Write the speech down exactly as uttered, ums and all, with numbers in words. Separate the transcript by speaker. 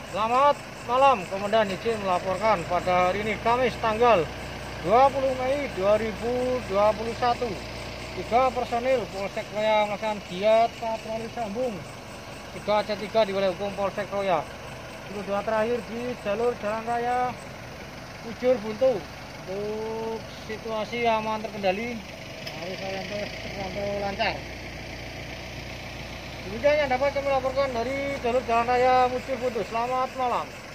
Speaker 1: Selamat malam, Komandan izin melaporkan pada hari ini Kamis tanggal dua puluh Mei dua ribu dua puluh satu. Tiga personil Polsek Kroya melaksanakan giat patroli sambung tiga C tiga di wilayah hukum Polsek Kroya. Kemudian terakhir di jalur jalan raya Ujur Buntu. Untuk situasi aman terkendali, harus terpantau lancar. Demikian yang dapat kami laporkan dari jalur jalan raya Ujur Buntu. Selamat malam.